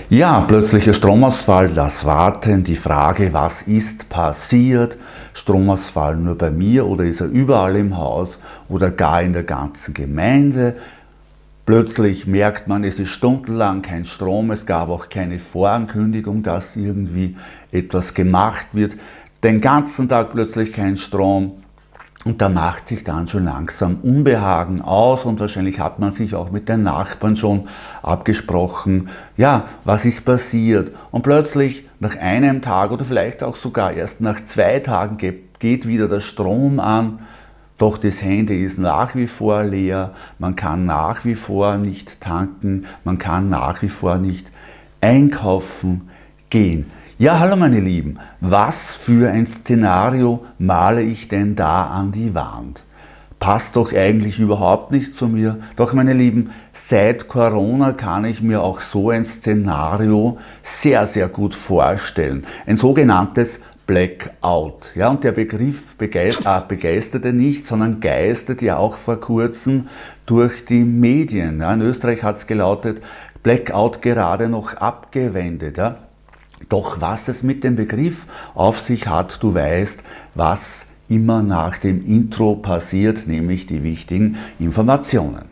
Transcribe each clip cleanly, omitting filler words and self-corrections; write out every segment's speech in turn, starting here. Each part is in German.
Ja, plötzlicher Stromausfall, das Warten, die Frage, was ist passiert? Stromausfall nur bei mir oder ist er überall im Haus oder gar in der ganzen Gemeinde? Plötzlich merkt man, es ist stundenlang kein Strom, es gab auch keine Vorankündigung, dass irgendwie etwas gemacht wird. Den ganzen Tag plötzlich kein Strom. Und da macht sich dann schon langsam Unbehagen aus und wahrscheinlich hat man sich auch mit den Nachbarn schon abgesprochen, ja, was ist passiert? Und plötzlich nach einem Tag oder vielleicht auch sogar erst nach 2 Tagen geht wieder der Strom an, doch das Handy ist nach wie vor leer, man kann nach wie vor nicht tanken, man kann nach wie vor nicht einkaufen gehen. Ja, hallo meine Lieben, was für ein Szenario male ich denn da an die Wand? Passt doch eigentlich überhaupt nicht zu mir. Doch meine Lieben, seit Corona kann ich mir auch so ein Szenario sehr, sehr gut vorstellen. Ein sogenanntes Blackout. Ja, und der Begriff begeisterte nicht, sondern geistert ja auch vor kurzem durch die Medien. Ja, in Österreich hat es gelautet, Blackout gerade noch abgewendet. Ja. Doch was es mit dem Begriff auf sich hat, du weißt, was immer nach dem Intro passiert, nämlich die wichtigen Informationen.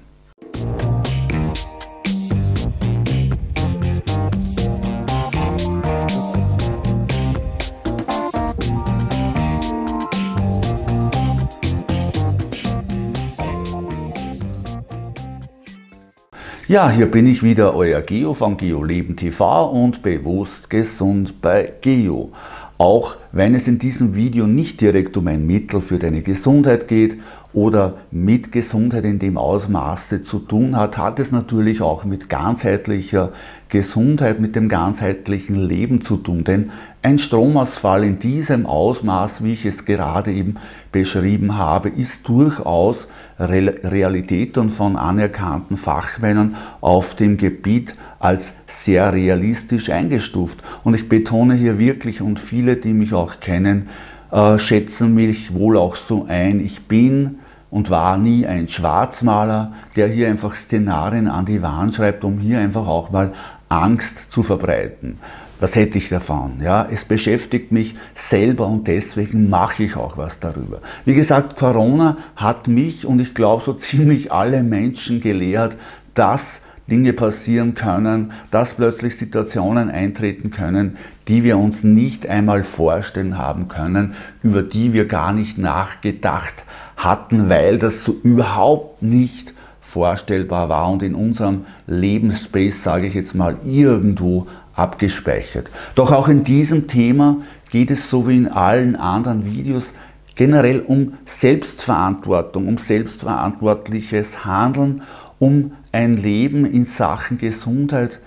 Ja, hier bin ich wieder, euer Geo von GeoLeben TV und bewusst gesund bei Geo. Auch wenn es in diesem Video nicht direkt um ein Mittel für deine Gesundheit geht oder mit Gesundheit in dem Ausmaße zu tun hat, hat es natürlich auch mit ganzheitlicher Gesundheit, mit dem ganzheitlichen Leben zu tun. Denn ein Stromausfall in diesem Ausmaß, wie ich es gerade eben beschrieben habe, ist durchaus Realität und von anerkannten Fachmännern auf dem Gebiet als sehr realistisch eingestuft. Und ich betone hier wirklich, und viele, die mich auch kennen, schätzen mich wohl auch so ein. Ich bin und war nie ein Schwarzmaler, der hier einfach Szenarien an die Wand schreibt, um hier einfach auch mal Angst zu verbreiten. Was hätte ich davon? Ja, es beschäftigt mich selber und deswegen mache ich auch was darüber. Wie gesagt, Corona hat mich und ich glaube so ziemlich alle Menschen gelehrt, dass Dinge passieren können, dass plötzlich Situationen eintreten können, die wir uns nicht einmal vorstellen haben können, über die wir gar nicht nachgedacht hatten, weil das so überhaupt nicht vorstellbar war und in unserem Lebensspace, sage ich jetzt mal, irgendwo abgespeichert. Doch auch in diesem Thema geht es so wie in allen anderen Videos generell um Selbstverantwortung, um selbstverantwortliches Handeln, um ein Leben in Sachen Gesundheit,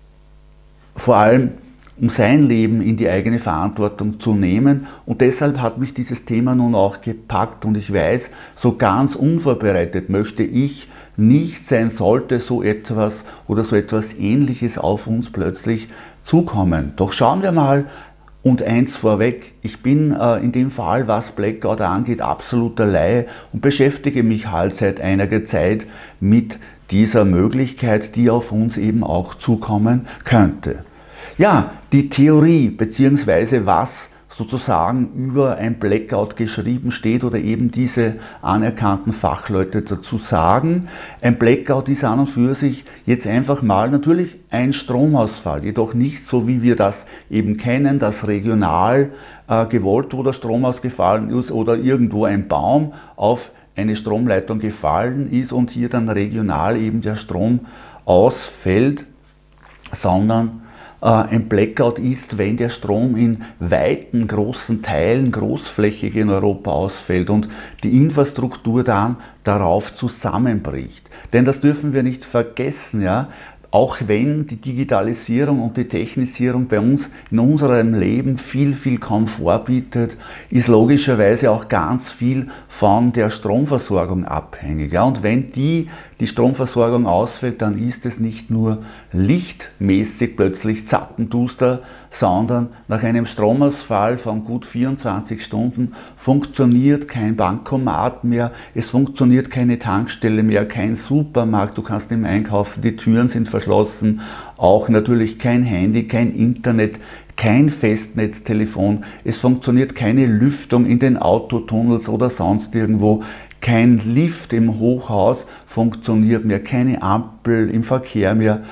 vor allem um sein Leben in die eigene Verantwortung zu nehmen. Und deshalb hat mich dieses Thema nun auch gepackt und ich weiß, so ganz unvorbereitet möchte ich nicht sein, sollte so etwas oder so etwas Ähnliches auf uns plötzlich zukommen. Doch schauen wir mal, und eins vorweg, ich bin in dem Fall, was Blackout angeht, absoluter Laie und beschäftige mich halt seit einiger Zeit mit dieser Möglichkeit, die auf uns eben auch zukommen könnte. Ja, die Theorie bzw. was sozusagen über ein Blackout geschrieben steht oder eben diese anerkannten Fachleute dazu sagen. Ein Blackout ist an und für sich jetzt einfach mal natürlich ein Stromausfall, jedoch nicht so, wie wir das eben kennen, dass regional gewollt, wo der Strom ausgefallen ist oder irgendwo ein Baum auf eine Stromleitung gefallen ist und hier dann regional eben der Strom ausfällt, sondern ein Blackout ist, wenn der Strom in weiten, großen Teilen, großflächig in Europa ausfällt und die Infrastruktur dann darauf zusammenbricht. Denn das dürfen wir nicht vergessen, ja. Auch wenn die Digitalisierung und die Technisierung bei uns in unserem Leben viel, viel Komfort bietet, ist logischerweise auch ganz viel von der Stromversorgung abhängig. Ja, und wenn die Stromversorgung ausfällt, dann ist es nicht nur lichtmäßig plötzlich zappenduster, sondern nach einem Stromausfall von gut 24 Stunden funktioniert kein Bankomat mehr, es funktioniert keine Tankstelle mehr, kein Supermarkt, du kannst nicht mehr einkaufen, die Türen sind verschlossen, auch natürlich kein Handy, kein Internet, kein Festnetztelefon, es funktioniert keine Lüftung in den Autotunnels oder sonst irgendwo, kein Lift im Hochhaus funktioniert mehr, keine Ampel im Verkehr mehr.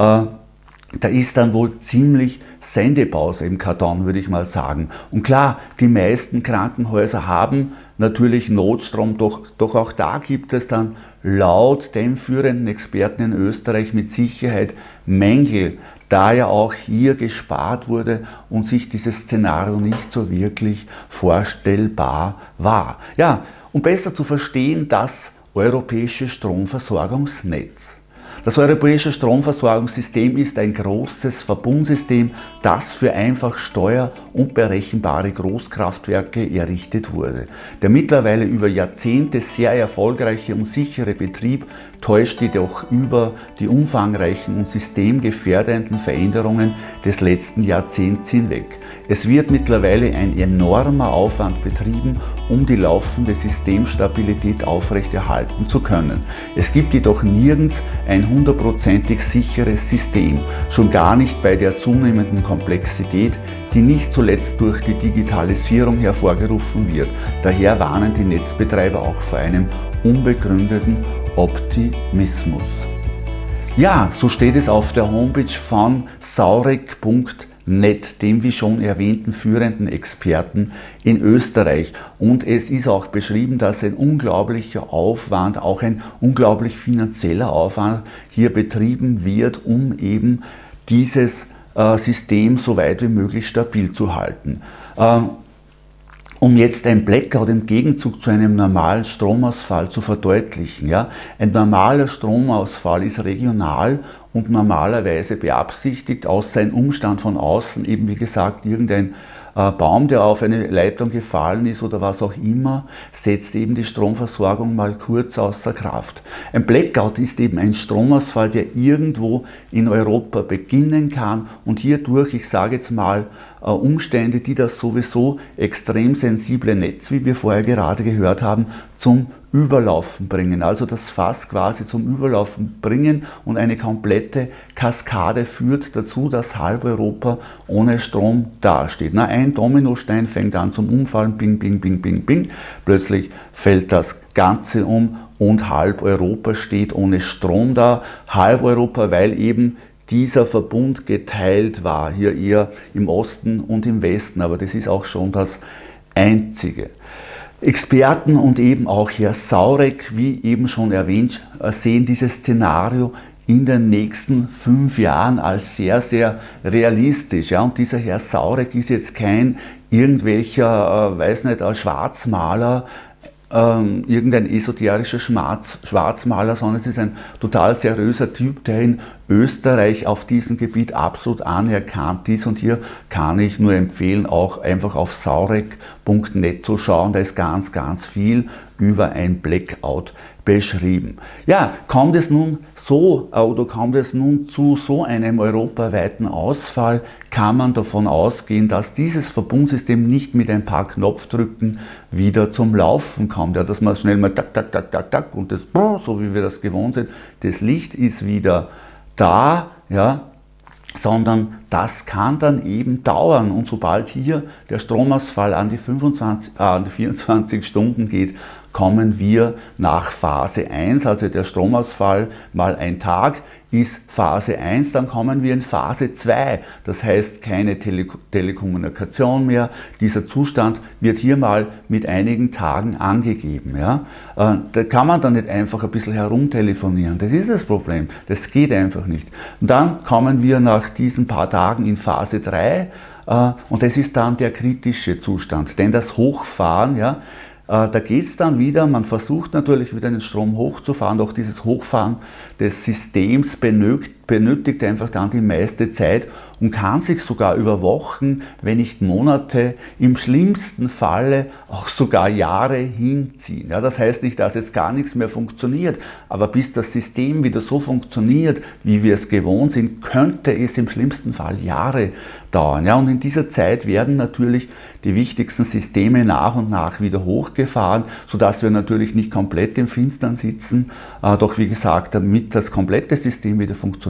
Da ist dann wohl ziemlich Sendepause im Karton, würde ich mal sagen. Und klar, die meisten Krankenhäuser haben natürlich Notstrom, doch auch da gibt es dann laut den führenden Experten in Österreich mit Sicherheit Mängel, da ja auch hier gespart wurde und sich dieses Szenario nicht so wirklich vorstellbar war. Ja, um besser zu verstehen, das europäische Stromversorgungsnetz. Das europäische Stromversorgungssystem ist ein großes Verbundsystem, das für einfach steuer- und berechenbare Großkraftwerke errichtet wurde. Der mittlerweile über Jahrzehnte sehr erfolgreiche und sichere Betrieb täuscht jedoch über die umfangreichen und systemgefährdenden Veränderungen des letzten Jahrzehnts hinweg. Es wird mittlerweile ein enormer Aufwand betrieben, um die laufende Systemstabilität aufrechterhalten zu können. Es gibt jedoch nirgends ein 100%ig sicheres System, schon gar nicht bei der zunehmenden Komplexität, die nicht zuletzt durch die Digitalisierung hervorgerufen wird. Daher warnen die Netzbetreiber auch vor einem unbegründeten Optimismus. Ja, so steht es auf der Homepage von saurec.net, dem wie schon erwähnten führenden Experten in Österreich. Und es ist auch beschrieben, dass ein unglaublicher Aufwand, auch ein unglaublich finanzieller Aufwand hier betrieben wird, um eben dieses System so weit wie möglich stabil zu halten. Um jetzt ein Blackout im Gegenzug zu einem normalen Stromausfall zu verdeutlichen. Ja? Ein normaler Stromausfall ist regional und normalerweise beabsichtigt, außer ein Umstand von außen, eben wie gesagt irgendein Baum, der auf eine Leitung gefallen ist oder was auch immer, setzt eben die Stromversorgung mal kurz außer Kraft. Ein Blackout ist eben ein Stromausfall, der irgendwo in Europa beginnen kann und hierdurch, ich sage jetzt mal, Umstände, die das sowieso extrem sensible Netz, wie wir vorher gerade gehört haben, zum Überlaufen bringen. Also das Fass quasi zum Überlaufen bringen und eine komplette Kaskade führt dazu, dass halb Europa ohne Strom dasteht. Na, ein Dominostein fängt an zum Umfallen, bing, bing, bing, bing, bing. Plötzlich fällt das Ganze um und halb Europa steht ohne Strom da. Halb Europa, weil eben dieser Verbund geteilt war, hier eher im Osten und im Westen, aber das ist auch schon das Einzige. Experten und eben auch Herr Saurec, wie eben schon erwähnt, sehen dieses Szenario in den nächsten 5 Jahren als sehr, sehr realistisch. Ja, und dieser Herr Saurec ist jetzt kein irgendwelcher, weiß nicht, Schwarzmaler, irgendein esoterischer Schwarzmaler, sondern es ist ein total seriöser Typ, der in Österreich auf diesem Gebiet absolut anerkannt ist. Und hier kann ich nur empfehlen, auch einfach auf saurec.net zu schauen. Da ist ganz, ganz viel über ein Blackout beschrieben. Ja, kommt es nun zu so einem europaweiten Ausfall, kann man davon ausgehen, dass dieses Verbundsystem nicht mit ein paar Knopfdrücken wieder zum Laufen kommt. Ja, dass man schnell mal tak, tak, tak, tak, tak und das, so wie wir das gewohnt sind, das Licht ist wieder da, ja, sondern das kann dann eben dauern. Und sobald hier der Stromausfall an die 24 Stunden geht, kommen wir nach Phase 1, also der Stromausfall mal ein Tag ist Phase 1, dann kommen wir in Phase 2, das heißt keine Telekommunikation mehr. Dieser Zustand wird hier mal mit einigen Tagen angegeben. Ja? Da kann man dann nicht einfach ein bisschen herumtelefonieren, das ist das Problem, das geht einfach nicht. Und dann kommen wir nach diesen paar Tagen in Phase 3 und das ist dann der kritische Zustand, denn das Hochfahren, ja, da geht es dann wieder, man versucht natürlich wieder den Strom hochzufahren, doch dieses Hochfahren des Systems benötigt einfach dann die meiste Zeit und kann sich sogar über Wochen, wenn nicht Monate, im schlimmsten Falle auch sogar Jahre hinziehen. Ja, das heißt nicht, dass jetzt gar nichts mehr funktioniert, aber bis das System wieder so funktioniert, wie wir es gewohnt sind, könnte es im schlimmsten Fall Jahre dauern. Ja, und in dieser Zeit werden natürlich die wichtigsten Systeme nach und nach wieder hochgefahren, sodass wir natürlich nicht komplett im Finstern sitzen, doch wie gesagt, damit das komplette System wieder funktioniert,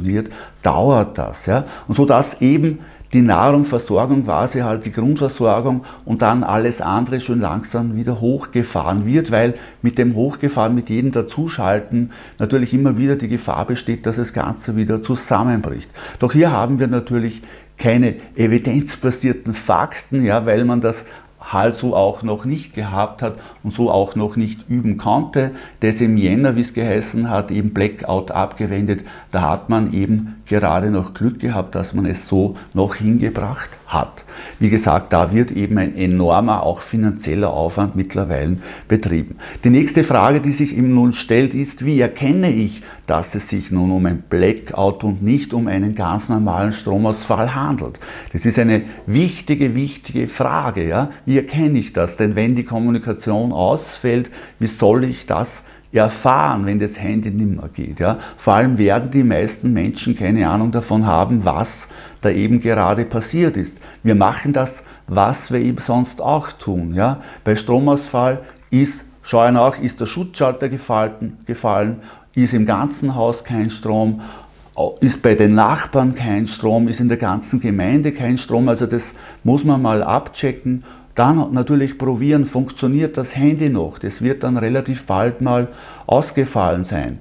wird, dauert das. Ja? Und so dass eben die Nahrungsversorgung quasi halt die Grundversorgung und dann alles andere schön langsam wieder hochgefahren wird, weil mit dem Hochgefahren, mit jedem Dazuschalten natürlich immer wieder die Gefahr besteht, dass das Ganze wieder zusammenbricht. Doch hier haben wir natürlich keine evidenzbasierten Fakten, ja, weil man das halt so auch noch nicht gehabt hat und so auch noch nicht üben konnte. Das im Jänner, wie es geheißen hat, eben Blackout abgewendet, da hat man eben gerade noch Glück gehabt, dass man es so noch hingebracht hat. Wie gesagt, da wird eben ein enormer, auch finanzieller Aufwand mittlerweile betrieben. Die nächste Frage, die sich ihm nun stellt, ist, wie erkenne ich, dass es sich nun um ein Blackout und nicht um einen ganz normalen Stromausfall handelt? Das ist eine wichtige Frage. Ja? Wie erkenne ich das? Denn wenn die Kommunikation ausfällt, wie soll ich das erfahren, wenn das Handy nicht mehr geht? Ja? Vor allem werden die meisten Menschen keine Ahnung davon haben, was da eben gerade passiert ist. Wir machen das, was wir eben sonst auch tun. Ja? Bei Stromausfall schauen auch, ist der Schutzschalter gefallen, ist im ganzen Haus kein Strom, ist bei den Nachbarn kein Strom, ist in der ganzen Gemeinde kein Strom, also das muss man mal abchecken. Dann natürlich probieren, funktioniert das Handy noch, das wird dann relativ bald mal ausgefallen sein.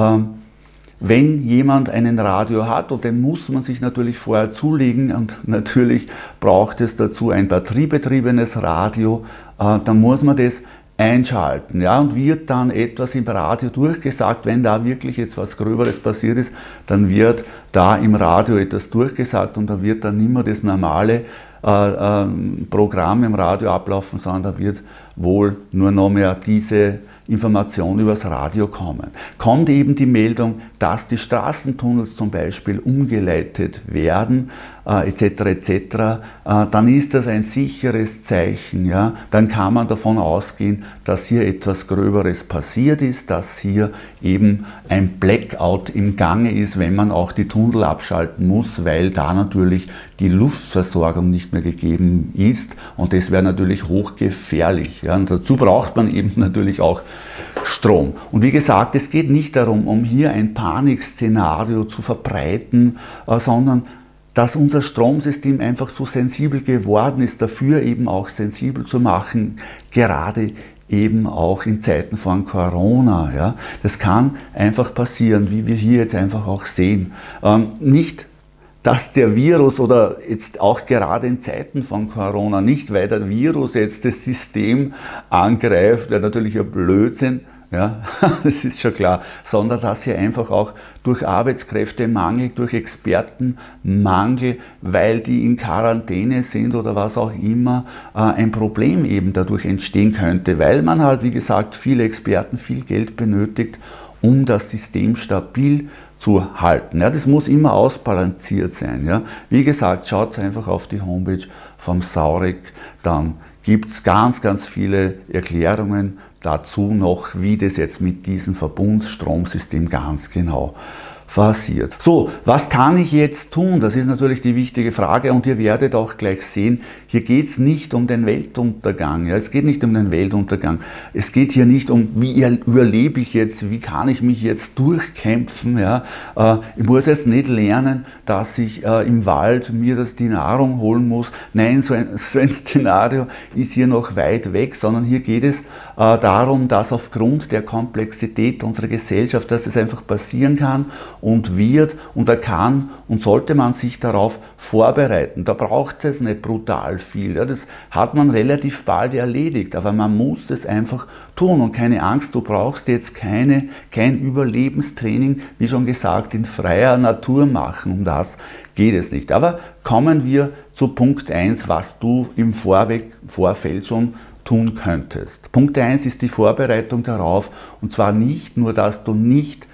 Wenn jemand einen Radio hat, und den muss man sich natürlich vorher zulegen, und natürlich braucht es dazu ein batteriebetriebenes Radio, dann muss man das einschalten, ja, und wird dann etwas im Radio durchgesagt. Wenn da wirklich jetzt was Gröberes passiert ist, dann wird da im Radio etwas durchgesagt und da wird dann nicht mehr das normale Programm im Radio ablaufen, sondern da wird wohl nur noch mehr diese Information übers Radio kommen. Kommt eben die Meldung, dass die Straßentunnels zum Beispiel umgeleitet werden, etc., dann ist das ein sicheres Zeichen. Ja? Dann kann man davon ausgehen, dass hier etwas Gröberes passiert ist, dass hier eben ein Blackout im Gange ist, wenn man auch die Tunnel abschalten muss, weil da natürlich die Luftversorgung nicht mehr gegeben ist und das wäre natürlich hochgefährlich. Ja? Und dazu braucht man eben natürlich auch Strom. Und wie gesagt, es geht nicht darum, um hier ein Panikszenario zu verbreiten, sondern dass unser Stromsystem einfach so sensibel geworden ist, dafür eben auch sensibel zu machen, gerade eben auch in Zeiten von Corona. Ja. Das kann einfach passieren, wie wir hier jetzt einfach auch sehen. Nicht, dass der Virus oder jetzt auch gerade in Zeiten von Corona, nicht weil der Virus jetzt das System angreift, wäre natürlich ein Blödsinn, ja, das ist schon klar, sondern dass hier einfach auch durch Arbeitskräftemangel, durch Expertenmangel, weil die in Quarantäne sind oder was auch immer, ein Problem eben dadurch entstehen könnte, weil man halt, wie gesagt, viele Experten, viel Geld benötigt, um das System stabil zu halten. Ja, das muss immer ausbalanciert sein. Ja. Wie gesagt, schaut einfach auf die Homepage vom Saurec, dann gibt es ganz viele Erklärungen dazu noch, wie das jetzt mit diesem Verbundstromsystem ganz genau passiert. So, was kann ich jetzt tun? Das ist natürlich die wichtige Frage und ihr werdet auch gleich sehen, hier geht es nicht um den Weltuntergang. Ja? Es geht nicht um den Weltuntergang. Es geht hier nicht um, wie überlebe ich jetzt, wie kann ich mich jetzt durchkämpfen. Ja? Ich muss jetzt nicht lernen, dass ich im Wald mir die Nahrung holen muss. Nein, so ein Szenario ist hier noch weit weg, sondern hier geht es darum, dass aufgrund der Komplexität unserer Gesellschaft, dass es einfach passieren kann und wird und da kann und sollte man sich darauf vorbereiten. Da braucht es nicht brutal viel. Ja, das hat man relativ bald erledigt, aber man muss es einfach tun und keine Angst, du brauchst jetzt kein Überlebenstraining, wie schon gesagt, in freier Natur machen, um das geht es nicht. Aber kommen wir zu Punkt 1, was du im Vorfeld schon tun könntest. Punkt 1 ist die Vorbereitung darauf und zwar nicht nur, dass du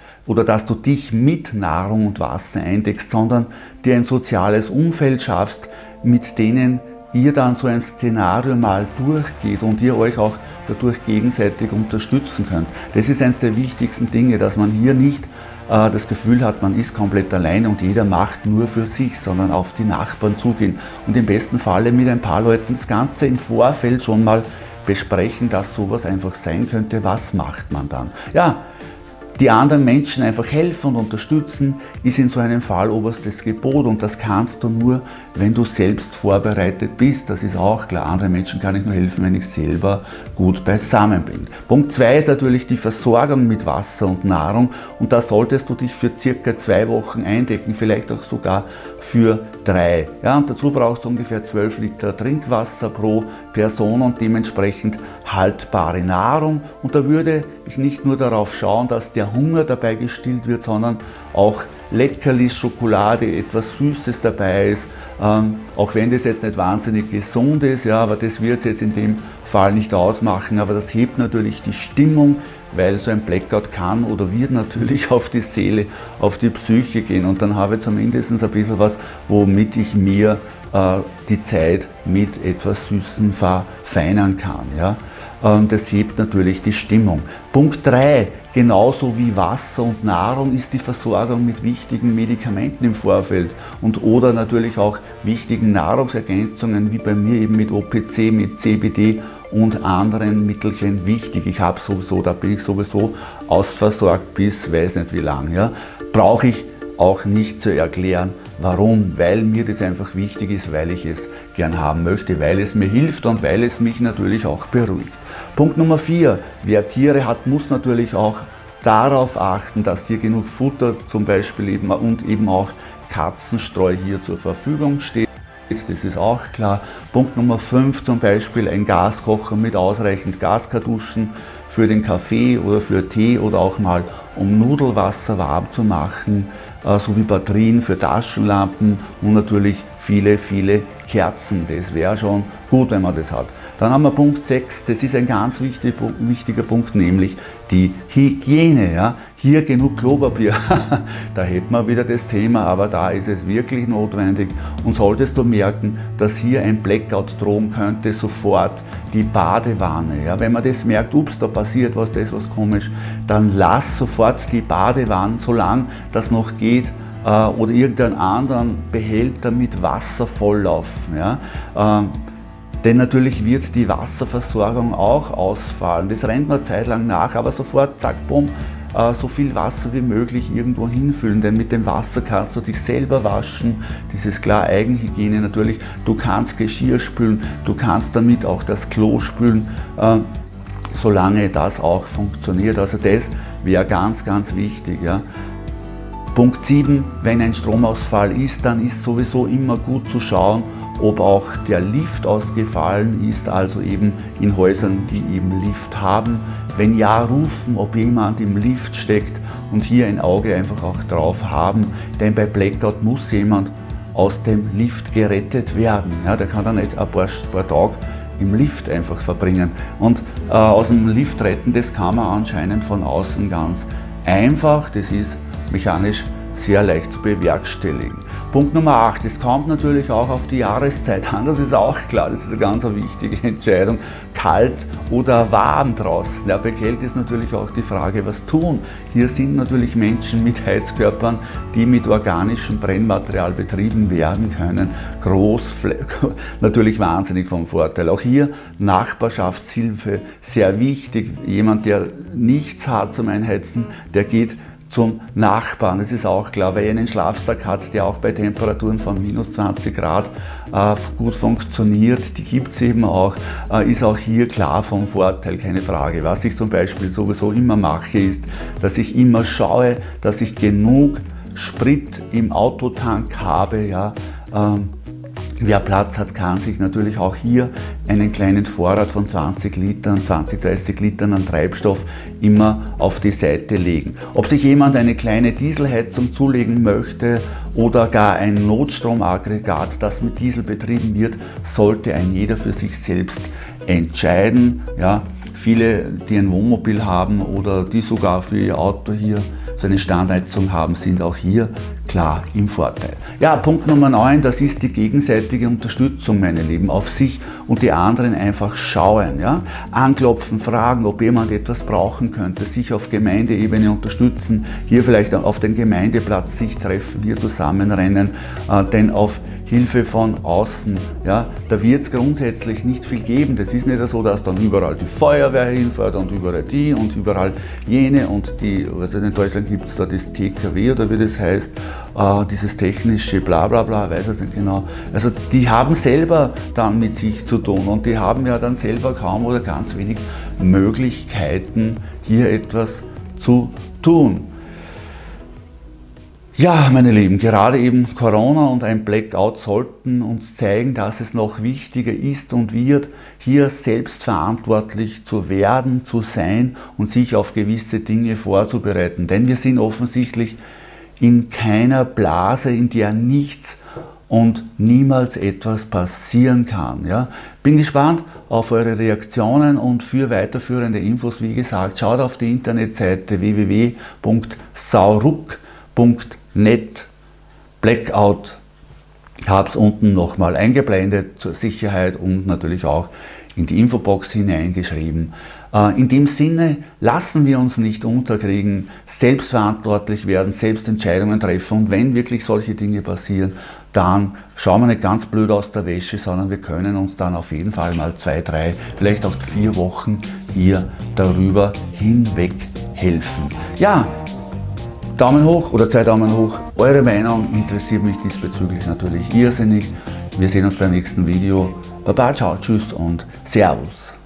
dich mit Nahrung und Wasser eindeckst, sondern dir ein soziales Umfeld schaffst, mit denen ihr dann so ein Szenario mal durchgeht und ihr euch auch dadurch gegenseitig unterstützen könnt. Das ist eines der wichtigsten Dinge, dass man hier nicht das Gefühl hat, man ist komplett alleine und jeder macht nur für sich, sondern auf die Nachbarn zugehen und im besten Falle mit ein paar Leuten das Ganze im Vorfeld schon mal besprechen, dass sowas einfach sein könnte. Was macht man dann? Ja, Die anderen Menschen einfach helfen und unterstützen, ist in so einem Fall oberstes Gebot, und das kannst du nur, wenn du selbst vorbereitet bist. Das ist auch klar. Anderen Menschen kann ich nur helfen, wenn ich selber gut beisammen bin. Punkt 2 ist natürlich die Versorgung mit Wasser und Nahrung, und da solltest du dich für circa 2 Wochen eindecken, vielleicht auch sogar für 3. Ja, und dazu brauchst du ungefähr 12 Liter Trinkwasser pro Person und dementsprechend haltbare Nahrung. Und da würde ich nicht nur darauf schauen, dass der Hunger dabei gestillt wird, sondern auch Leckerlis, Schokolade, etwas Süßes dabei ist. Auch wenn das jetzt nicht wahnsinnig gesund ist, ja, aber das wird es jetzt in dem Fall nicht ausmachen, aber das hebt natürlich die Stimmung, weil so ein Blackout kann oder wird natürlich auf die Seele, auf die Psyche gehen, und dann habe ich zumindest ein bisschen was, womit ich mir die Zeit mit etwas Süßem verfeinern kann. Ja. Das hebt natürlich die Stimmung. Punkt 3, genauso wie Wasser und Nahrung, ist die Versorgung mit wichtigen Medikamenten im Vorfeld und oder natürlich auch wichtigen Nahrungsergänzungen, wie bei mir eben mit OPC, mit CBD und anderen Mittelchen wichtig. Da bin ich sowieso ausversorgt bis weiß nicht wie lang. Ja. Brauche ich auch nicht zu erklären, warum, weil mir das einfach wichtig ist, weil ich es gern haben möchte, weil es mir hilft und weil es mich natürlich auch beruhigt. Punkt Nummer 4, wer Tiere hat, muss natürlich auch darauf achten, dass hier genug Futter zum Beispiel und eben auch Katzenstreu hier zur Verfügung steht. Das ist auch klar. Punkt Nummer 5 zum Beispiel ein Gaskocher mit ausreichend Gaskartuschen für den Kaffee oder für Tee oder auch mal um Nudelwasser warm zu machen, sowie Batterien für Taschenlampen und natürlich viele, viele Kerzen. Das wäre schon gut, wenn man das hat. Dann haben wir Punkt 6, das ist ein ganz wichtiger Punkt, nämlich die Hygiene. Ja. Hier genug Klopapier, da hätten wir wieder das Thema, aber da ist es wirklich notwendig. Und solltest du merken, dass hier ein Blackout drohen könnte, sofort die Badewanne. Ja. Wenn man das merkt, ups, da passiert was, da ist was komisch, dann lass sofort die Badewanne, solange das noch geht, oder irgendeinen anderen Behälter mit Wasser volllaufen. Ja. Denn natürlich wird die Wasserversorgung auch ausfallen. Das rennt eine Zeit lang nach, aber sofort, zack, bumm, so viel Wasser wie möglich irgendwo hinfüllen. Denn mit dem Wasser kannst du dich selber waschen. Das ist klar, Eigenhygiene natürlich. Du kannst Geschirr spülen, du kannst damit auch das Klo spülen, solange das auch funktioniert. Also das wäre ganz, ganz wichtig. Ja. Punkt 7, wenn ein Stromausfall ist, dann ist sowieso immer gut zu schauen, ob auch der Lift ausgefallen ist, also eben in Häusern, die eben Lift haben. Wenn ja, rufen, ob jemand im Lift steckt und hier ein Auge einfach auch drauf haben, denn bei Blackout muss jemand aus dem Lift gerettet werden. Ja, der kann dann nicht ein paar Tage im Lift einfach verbringen. Und aus dem Lift retten, das kann man anscheinend von außen ganz einfach, das ist mechanisch sehr leicht zu bewerkstelligen. Punkt Nummer 8, es kommt natürlich auch auf die Jahreszeit an, das ist auch klar, das ist eine ganz wichtige Entscheidung, kalt oder warm draußen. Ja, bei Kälte ist natürlich auch die Frage, was tun. Hier sind natürlich Menschen mit Heizkörpern, die mit organischem Brennmaterial betrieben werden können, natürlich wahnsinnig vom Vorteil. Auch hier Nachbarschaftshilfe, sehr wichtig, jemand, der nichts hat zum Einheizen, der geht zum Nachbarn, das ist auch klar, weil er einen Schlafsack hat, der auch bei Temperaturen von minus 20 Grad gut funktioniert, die gibt es eben auch, ist auch hier klar vom Vorteil, keine Frage. Was ich zum Beispiel sowieso immer mache, ist, dass ich immer schaue, dass ich genug Sprit im Autotank habe. Ja, wer Platz hat, kann sich natürlich auch hier einen kleinen Vorrat von 20, 30 Litern an Treibstoff immer auf die Seite legen. Ob sich jemand eine kleine Dieselheizung zulegen möchte oder gar ein Notstromaggregat, das mit Diesel betrieben wird, sollte ein jeder für sich selbst entscheiden. Ja, viele, die ein Wohnmobil haben oder die sogar für ihr Auto hier so eine Standheizung haben, sind auch hier klar im Vorteil. Ja, Punkt Nummer 9, das ist die gegenseitige Unterstützung, meine Lieben, auf sich und die anderen einfach schauen. Ja? Anklopfen, fragen, ob jemand etwas brauchen könnte, sich auf Gemeindeebene unterstützen, hier vielleicht auf den Gemeindeplatz sich treffen, hier zusammenrennen, denn auf Hilfe von außen. Ja, da wird es grundsätzlich nicht viel geben. Das ist nicht so, dass dann überall die Feuerwehr hinfährt und überall die und überall jene und die, also in Deutschland gibt es da das TKW oder wie das heißt, dieses technische Blablabla, weiß ich nicht genau. Also die haben selber dann mit sich zu tun und die haben ja dann selber kaum oder ganz wenig Möglichkeiten, hier etwas zu tun. Ja, meine Lieben, gerade eben Corona und ein Blackout sollten uns zeigen, dass es noch wichtiger ist und wird, hier selbstverantwortlich zu werden, zu sein und sich auf gewisse Dinge vorzubereiten. Denn wir sind offensichtlich in keiner Blase, in der nichts und niemals etwas passieren kann. Ja? Bin gespannt auf eure Reaktionen und für weiterführende Infos, wie gesagt, schaut auf die Internetseite www.sauruck.net Blackout. Ich habe es unten nochmal eingeblendet zur Sicherheit und natürlich auch in die Infobox hineingeschrieben. In dem Sinne, lassen wir uns nicht unterkriegen, selbstverantwortlich werden, selbst Entscheidungen treffen und wenn wirklich solche Dinge passieren, dann schauen wir nicht ganz blöd aus der Wäsche, sondern wir können uns dann auf jeden Fall mal 2, 3, vielleicht auch 4 Wochen hier darüber hinweg helfen. Ja, Daumen hoch oder 2 Daumen hoch, eure Meinung interessiert mich diesbezüglich natürlich irrsinnig. Wir sehen uns beim nächsten Video. Baba, ciao, tschüss und Servus.